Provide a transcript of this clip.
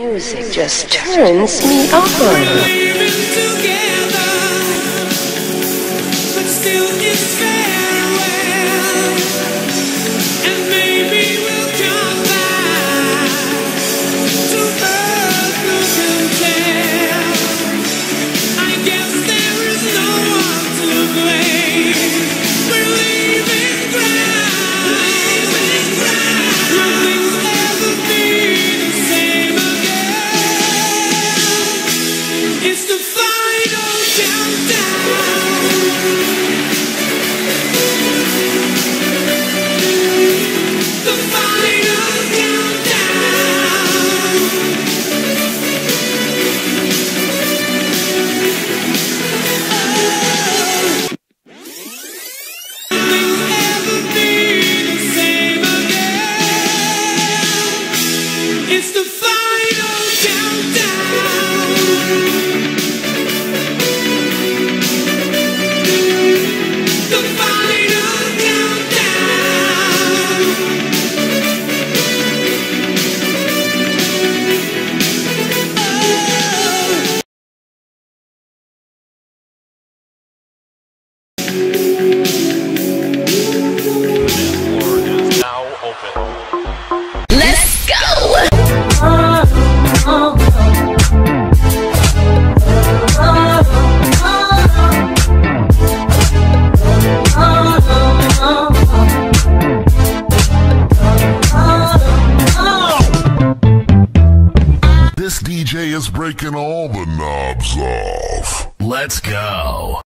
music just turns me on. We're living together, but still it's farewell. And maybe we'll come back to earth, who can tell? I guess there is no one to blame. We're leaving ground. Nothing's ever been the same again. It's the final countdown. The final countdown. Nothing's ever been the same again. It's the final countdown. The final Let's go! This DJ is breaking all the knobs off. Let's go.